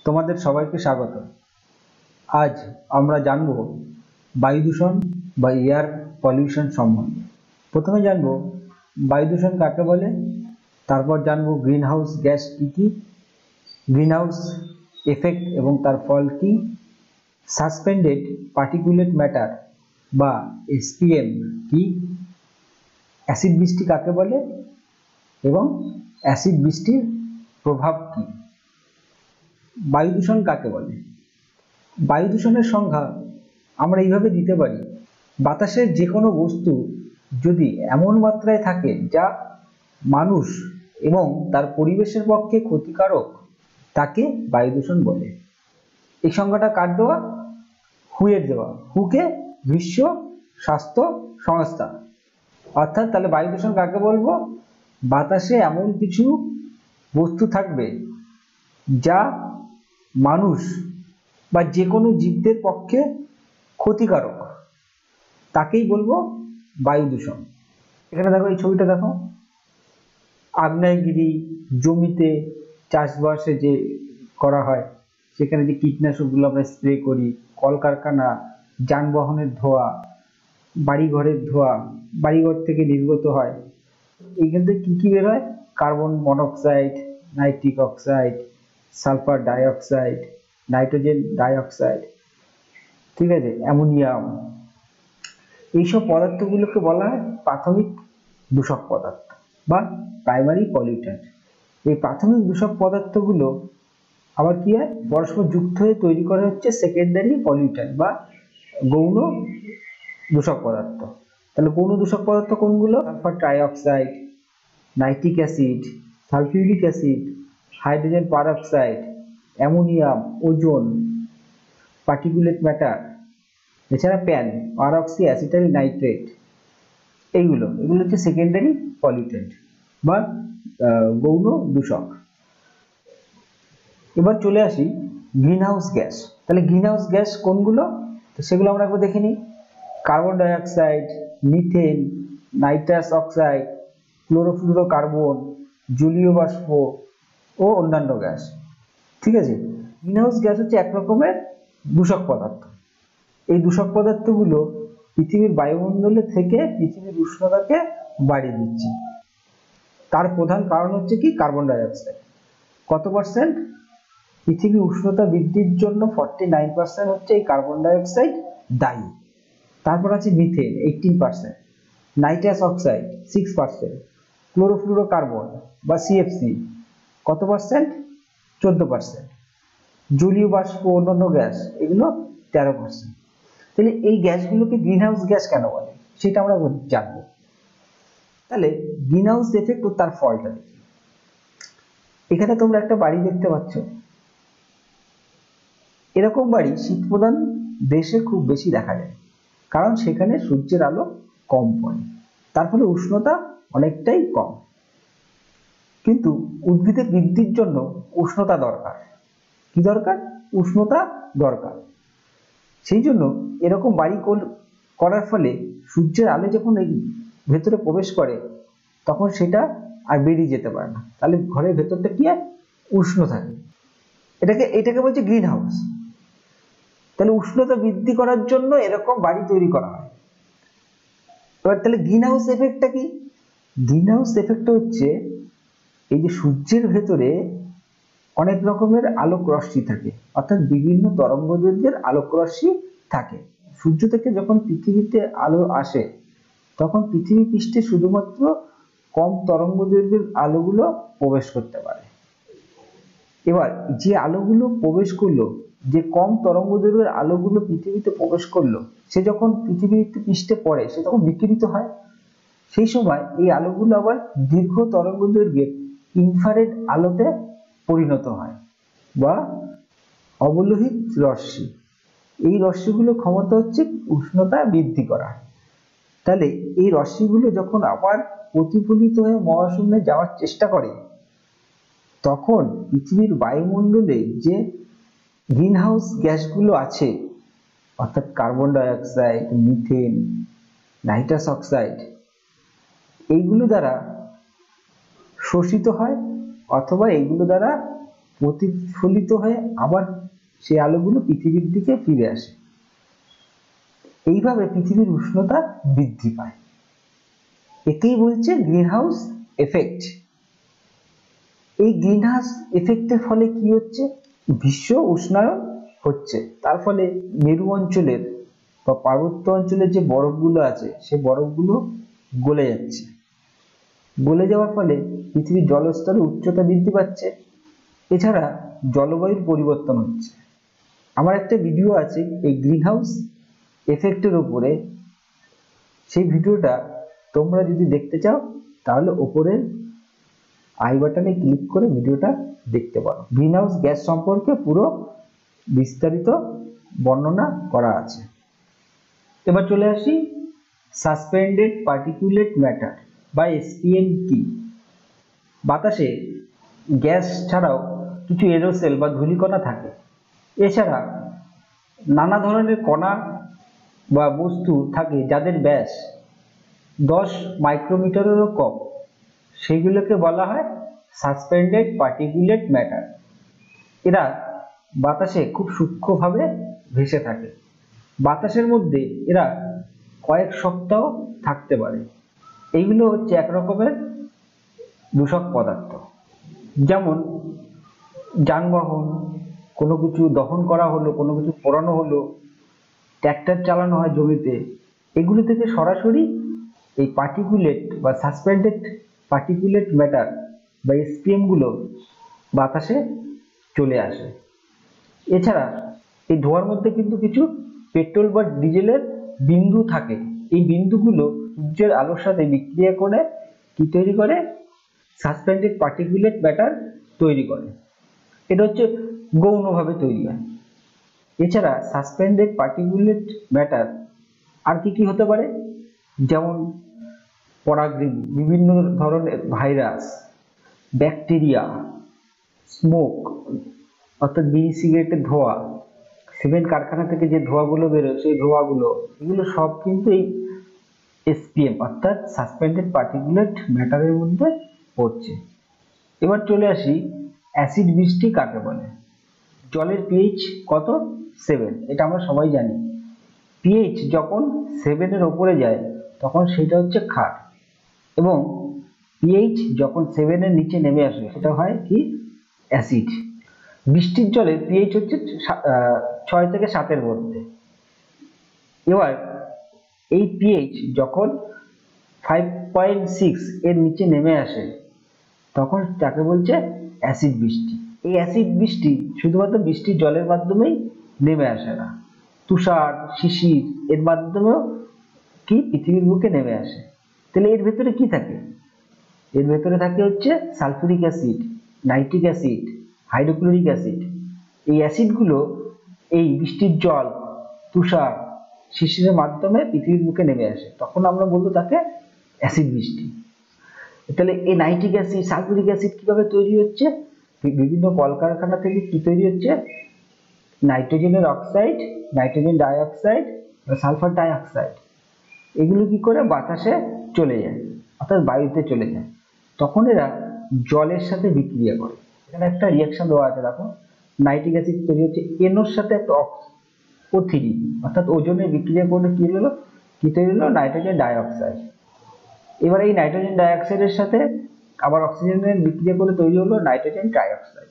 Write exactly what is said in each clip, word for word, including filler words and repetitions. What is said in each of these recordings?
তোমাদের সবাইকে স্বাগত। আজ আমরা জানব বায়ু দূষণ বা এয়ার পলিউশন সম্বন্ধে। প্রথমে জানব বায়ু দূষণ কাকে বলে, তারপর জানব গ্রিন হাউস গ্যাস কী কী, গ্রিন হাউস এফেক্ট এবং তার ফল কী, সাসপেন্ডেড পার্টিকুলেট ম্যাটার বা এসপিএম কি, অ্যাসিড বৃষ্টি কাকে বলে এবং অ্যাসিড বৃষ্টির প্রভাব কী। বায়ু দূষণ কাকে বলে? বায়ু দূষণের সংজ্ঞা আমরা এইভাবে দিতে পারি: বাতাসের যে কোনো বস্তু যদি এমন মাত্রায় থাকে যা মানুষ এবং তার পরিবেশের পক্ষে ক্ষতিকারক, তাকে বায়ু দূষণ বলে। এই সংজ্ঞাটা কার দেওয়া? হুয়ের দেওয়া। হুকে বিশ্ব স্বাস্থ্য সংস্থা। অর্থাৎ তাহলে বায়ু দূষণ কাকে বলবো? বাতাসে এমন কিছু বস্তু থাকবে যা মানুষ বা যে কোনো জীবদের পক্ষে ক্ষতিকারক, তাকেই বলবো বায়ু দূষণ। এখানে দেখো, এই ছবিটা দেখো, আগ্নেয়গিরি, জমিতে চাষবাসে যে করা হয় সেখানে যে কীটনাশকগুলো আমরা স্প্রে করি, কলকারখানা, যানবাহনের ধোঁয়া, বাড়িঘরের ধোঁয়া, বাড়িঘর থেকে নির্গত হয়, এইখান থেকে কী কী বের হয়? Carbon monoxide, nitric oxide, sulphur dioxide, nitrogen dioxide, ঠিক আছে, অ্যামোনিয়াম। এইসব পদার্থগুলোকে বলা হয় প্রাথমিক দূষক পদার্থ বা প্রাইমারি পলিউট্যান্ট। এই প্রাথমিক দূষক পদার্থগুলো আবার কি হয়? পরস্পর যুক্ত হয়ে তৈরি করা হচ্ছে সেকেন্ডারি পলিউট্যান্ট বা গৌণ দূষক পদার্থ। তাহলে গৌণ দূষক পদার্থ কোনগুলো? Sulphur trioxide, nitric acid, sulphuric acid, hydrogen peroxide, ammonium, ozone, particulate matter, এছাড়া প্যান, পারঅক্সি অ্যাসিটাইল নাইট্রেট, এইগুলো এগুলো হচ্ছে সেকেন্ডারি পলিউট্যান্ট বা গৌণ দূষক। এবার চলে আসি গ্রিন হাউস গ্যাস। তাহলে গ্রিন হাউস গ্যাস কোনগুলো? তো সেগুলো আমরা একবার দেখে নিই। Carbon dioxide, methane, nitrous oxide, chlorofluorocarbon, জলীয় বাষ্প ও অন্যান্য গ্যাস। ঠিক আছে, গ্রিন হাউস গ্যাস হচ্ছে এক রকমের দূষক পদার্থ। এই দূষক পদার্থগুলো পৃথিবীর বায়ুমণ্ডলে থেকে পৃথিবীর উষ্ণতাকে বাড়িয়ে দিচ্ছে। তার প্রধান কারণ হচ্ছে কি? Carbon dioxide. কত পার্সেন্ট? পৃথিবীর উষ্ণতা বৃদ্ধির জন্য ফর্টি নাইন পার্সেন্ট হচ্ছে এই কার্বন ডাইঅক্সাইড দায়ী। তারপর আছে methane, eighteen percent, nitrous oxide six percent, chlorofluorocarbon বা সিএফসি কত পার্সেন্ট? চোদ্দ পার্সেন্ট, জলীয় বাষ্প, অন্যান্য গ্যাস এগুলো তেরো পার্সেন্ট। তাহলে এই গ্যাসগুলোকে গ্রিন হাউস গ্যাস কেন বলে সেটা আমরা জানবো। তাহলে গ্রিন হাউস এফেক্ট ও তার ফলটা দেখি। এখানে তোমরা একটা বাড়ি দেখতে পাচ্ছ। এরকম বাড়ি শীতপ্রধান দেশে খুব বেশি দেখা যায়, কারণ সেখানে সূর্যের আলো কম পড়ে, তার ফলে উষ্ণতা অনেকটাই কম। কিন্তু উদ্ভিদের বৃদ্ধির জন্য উষ্ণতা দরকার। কি দরকার? উষ্ণতা দরকার। সেই জন্য এরকম বাড়ি করার ফলে সূর্যের আলো যখন এই ভেতরে প্রবেশ করে তখন সেটা আর বেরিয়ে যেতে পারে না, তাহলে ঘরের ভেতরটা কি হয়? উষ্ণ থাকে। এটাকে এটাকে বলছে গ্রিন হাউস। তাহলে উষ্ণতা বৃদ্ধি করার জন্য এরকম বাড়ি তৈরি করা হয়। এবার তাহলে গ্রিন হাউস এফেক্টটা কি? গ্রিন হাউস এফেক্টটা হচ্ছে এই যে সূর্যের ভেতরে অনেক রকমের আলোক রশ্মি থাকে, অর্থাৎ বিভিন্ন তরঙ্গদৈর্ঘ্যের আলোক রশ্মি থাকে। সূর্য থেকে যখন পৃথিবীতে আলো আসে তখন পৃথিবী পৃষ্ঠে শুধুমাত্র কম তরঙ্গদৈর্ঘ্যের আলোগুলো প্রবেশ করতে পারে। এবার যে আলোগুলো প্রবেশ করলো, যে কম তরঙ্গদৈর্ঘ্যের আলোগুলো পৃথিবীতে প্রবেশ করলো, সে যখন পৃথিবীর পৃষ্ঠে পড়ে সে তখন বিকিরিত হয়। সেই সময় এই আলোগুলো আবার দীর্ঘ তরঙ্গদৈর্ঘ্যের ইনফ্রারেড আলোতে পরিণত হয় বা অবলোহিত রশ্মি। এই রশ্মিগুলো ক্ষমতা হচ্ছে উষ্ণতা বৃদ্ধি করা। তাহলে এই রশ্মিগুলো যখন আবার প্রতিফলিত হয়ে মহাশূন্যে যাওয়ার চেষ্টা করে তখন পৃথিবীর বায়ুমণ্ডলে যে গ্রিন হাউস গ্যাসগুলো আছে, অর্থাৎ carbon dioxide, methane, nitrous oxide, এইগুলো দ্বারা শোষিত হয় অথবা এইগুলো দ্বারা প্রতিফলিত হয়ে আবার সেই আলোগুলো পৃথিবীর দিকে ফিরে আসে। এইভাবে পৃথিবীর উষ্ণতা বৃদ্ধি পায়। একেই বলছে গ্রিন হাউস এফেক্ট। এই গ্রিন হাউস এফেক্টের ফলে কি হচ্ছে? বিশ্ব উষ্ণায়ন হচ্ছে। তার ফলে মেরু অঞ্চলের বা পার্বত্য অঞ্চলের যে বরফগুলো আছে সে বরফগুলো গলে যাচ্ছে। গলে যাওয়ার ফলে পৃথিবীর জলস্তরের উচ্চতা বৃদ্ধি পাচ্ছে। এছাড়া জলবায়ুর পরিবর্তন হচ্ছে। আমার একটা ভিডিও আছে এই গ্রিন হাউস এফেক্টের উপরে। সেই ভিডিওটা তোমরা যদি দেখতে চাও তাহলে উপরের আই বাটনে ক্লিক করে ভিডিওটা দেখতে পারো। গ্রিন হাউস গ্যাস সম্পর্কে পুরো বিস্তারিত বর্ণনা করা আছে। এবার চলে আসি সাসপেন্ডেড পার্টিকুলেট ম্যাটার বা এসপিএম কি। বাতাসে গ্যাস ছাড়াও কিছু এরোসেল বা ধূলিকণা থাকে। এছাড়া নানা ধরনের কণা বা বস্তু থাকে যাদের ব্যাস দশ মাইক্রোমিটারেরও কম। সেগুলোকে বলা হয় সাসপেন্ডেড পার্টিকুলেট ম্যাটার। এরা বাতাসে খুব সূক্ষ্মভাবে ভেসে থাকে। বাতাসের মধ্যে এরা কয়েক সপ্তাহ থাকতে পারে। এইগুলো হচ্ছে এক রকমের দূষক পদার্থ। যেমন যানবাহন, কোনো কিছু দহন করা হলো, কোনো কিছু পোড়ানো হলো, ট্র্যাক্টর চালানো হয় জমিতে, এগুলো থেকে সরাসরি এই পার্টিকুলেট বা সাসপেন্ডেড পার্টিকুলেট ম্যাটার বা এসপিএম গুলো বাতাসে চলে আসে। এছাড়া এই ধোঁয়ার মধ্যে কিন্তু কিছু পেট্রোল বা ডিজেলের বিন্দু থাকে। এই বিন্দুগুলো সূর্যের আলোর সাথে বিক্রিয়া করে কি তৈরি করে? সাসপেন্ডেড পার্টিকুলেট ম্যাটার তৈরি করে। এটা হচ্ছে গৌণভাবে তৈরি হয়। এছাড়া সাসপেন্ডেড পার্টিকুলেট ম্যাটার আর কি কি হতে পারে? যেমন পরাগরেণু, বিভিন্ন ধরনের ভাইরাস, ব্যাকটেরিয়া, স্মোক অর্থাৎ বিড়ি সিগারেটের ধোঁয়া, সিমেন্ট কারখানা থেকে যে ধোঁয়াগুলো বেরোয় সেই ধোঁয়াগুলো, এগুলো সব কিন্তু এই এসপিএম অর্থাৎ সাসপেন্ডেড পার্টিকুলেট ম্যাটারের মধ্যে পড়ছে। এবার চলে আসি অ্যাসিড বৃষ্টি কাকে বলে। জলের পিএইচ কত? সেভেন। এটা আমরা সবাই জানি। পিএইচ যখন সেভেনের ওপরে যায় তখন সেটা হচ্ছে ক্ষার, এবং পিএইচ যখন সেভেনের নিচে নেমে আসে সেটা হয় কি? অ্যাসিড। বৃষ্টির জলের পিএইচ হচ্ছে ছয় থেকে সাতের মধ্যে। এবার এই পিএইচ যখন ফাইভ পয়েন্ট সিক্স এর নিচে নেমে আসে তখন তাকে বলছে অ্যাসিড বৃষ্টি। এই অ্যাসিড বৃষ্টি শুধুমাত্র বৃষ্টির জলের মাধ্যমেই নেমে আসে না, তুষার, শিশির এর মাধ্যমেও কি পৃথিবীর বুকে নেমে আসে। তাহলে এর ভেতরে কি থাকে? এর ভেতরে থাকে হচ্ছে sulphuric acid, nitric acid, hydrochloric acid. এই অ্যাসিডগুলো এই বৃষ্টির জল, তুষার, শিশিরের মাধ্যমে পৃথিবীর বুকে নেমে আসে, তখন আমরা বলবো তাকে অ্যাসিড বৃষ্টি। তাহলে এই নাইট্রিক অ্যাসিড, সালফিউরিক অ্যাসিড কিভাবে তৈরি হচ্ছে? বিভিন্ন কলকারখানা থেকে কি তৈরি হচ্ছে? নাইট্রোজেনের oxide, nitrogen dioxide, sulphur dioxide, এগুলো কি করে বাতাসে চলে যায় অর্থাৎ বায়ুতে চলে যায়। তখন এরা জলের সাথে বিক্রিয়া করে। এখানে একটা রিয়াকশন দেওয়া আছে, দেখো নাইট্রিক অ্যাসিড তৈরি হচ্ছে এনওর সাথে একটা ও থ্রি অর্থাৎ ওজনে বিক্রিয়া করলে কি হলো? কি তৈরি হলো? Nitrogen dioxide. এবার এই নাইট্রোজেন ডাইঅক্সাইডের সাথে আবার অক্সিজেনের বিক্রিয়া করে তৈরি হলো নাইট্রোজেন ট্রাইঅক্সাইড।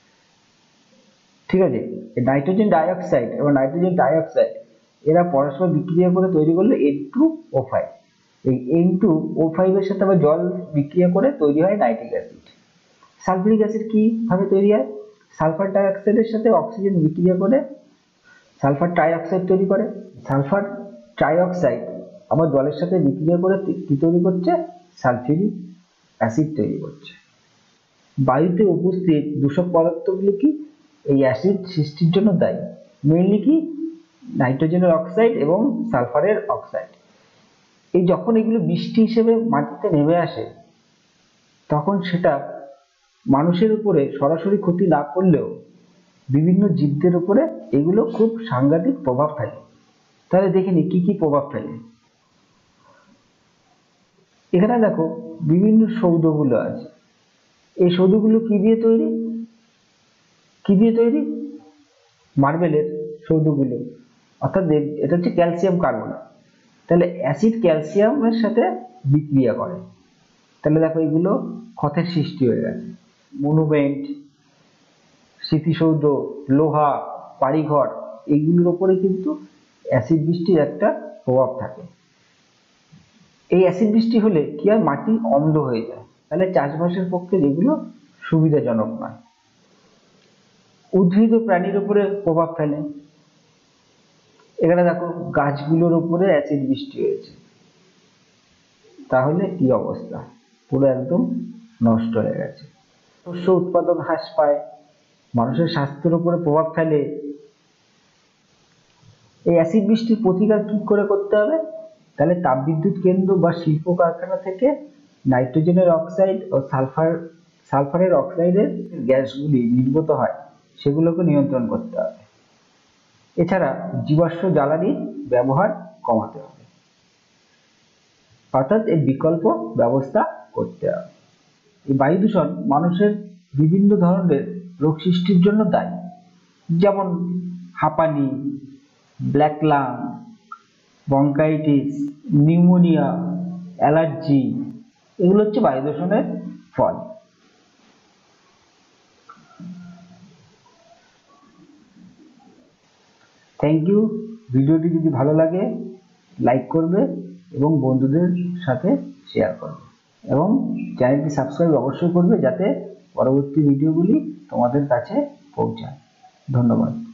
ঠিক আছে, এই নাইট্রোজেন ডাইঅক্সাইড এবং নাইট্রোজেন ডাইঅক্সাইড এরা পরস্পর বিক্রিয়া করে তৈরি করলো এন টু ও ফাইভ। এই এন টু ও ফাইভ এর সাথে আবার জল বিক্রিয়া করে তৈরি হয় নাইট্রিক অ্যাসিড। সালফিউরিক অ্যাসিড কিভাবে তৈরি হয়? সালফার ডাইঅক্সাইডের সাথে অক্সিজেন বিক্রিয়া করে সালফার ট্রাইঅক্সাইড তৈরি করে। সালফার ট্রাইঅক্সাইড আবার জলের সাথে বিক্রিয়া করে কি তৈরি করছে? সালফিউরিক অ্যাসিড তৈরি করছে। বায়ুতে উপস্থিত দূষক পদার্থগুলো কি এই অ্যাসিড সৃষ্টির জন্য দায়ী। মেইনলি কি? নাইট্রোজেনের অক্সাইড এবং সালফারের অক্সাইড। এই যখন এগুলো বৃষ্টি হিসেবে মাটিতে নেমে আসে তখন সেটা মানুষের উপরে সরাসরি ক্ষতি না করলেও বিভিন্ন জীবদের উপরে এগুলো খুব সাংঘাতিক প্রভাব ফেলে। তাহলে দেখে নি কি কি প্রভাব ফেলে। এখানে দেখো বিভিন্ন সৌধগুলো আছে। এই সৌধগুলো কি দিয়ে তৈরি? কি দিয়ে তৈরি? মার্বেলের সৌধগুলো, অর্থাৎ এটা হচ্ছে ক্যালসিয়াম কার্বনেট। তাহলে অ্যাসিড ক্যালসিয়ামের সাথে বিক্রিয়া করে, তাহলে দেখো এগুলো ক্ষতের সৃষ্টি হয়ে গেছে। মনুমেন্ট, স্মৃতিসৌধ, লোহা, বাড়িঘর, এইগুলোর উপরে কিন্তু অ্যাসিড বৃষ্টির একটা প্রভাব থাকে। এই অ্যাসিড বৃষ্টি হলে কি হয়? মাটি অম্ল হয়ে যায়, তাহলে চাষবাসের পক্ষে যেগুলো সুবিধাজনক নয়। উদ্ভিদ ও প্রাণীর উপরে প্রভাব ফেলে। এখানে দেখো গাছগুলোর উপরে অ্যাসিড বৃষ্টি হয়েছে, তাহলে কি অবস্থা? পুরো একদম নষ্ট হয়ে গেছে। শস্য উৎপাদন হ্রাস পায়, মানুষের স্বাস্থ্যের উপরে প্রভাব ফেলে। এই অ্যাসিড বৃষ্টির প্রতিকার কি করে করতে হবে? তাহলে তাপবিদ্যুৎ কেন্দ্র বা শিল্প কারখানা থেকে নাইট্রোজেনের অক্সাইড ও সালফার সালফারের অক্সাইডের গ্যাসগুলি নির্গত হয়, সেগুলোকে নিয়ন্ত্রণ করতে হবে। এছাড়া জীবাশ্ম জ্বালানির ব্যবহার কমাতে হবে, অর্থাৎ এর বিকল্প ব্যবস্থা করতে হবে। এই বায়ু দূষণ মানুষের বিভিন্ন ধরনের রোগ সৃষ্টির জন্য দায়ী, যেমন হাঁপানি, black lung, bronchitis, pneumonia, allergy, এগুলো হচ্ছে বায়ু দূষণের ফল। Thank you. ভিডিওটি যদি ভালো লাগে লাইক করবে এবং বন্ধুদের সাথে শেয়ার করবে, এবং চ্যানেলটি সাবস্ক্রাইব অবশ্যই করবে যাতে পরবর্তী ভিডিওগুলি তোমাদের কাছে পৌঁছায়। ধন্যবাদ।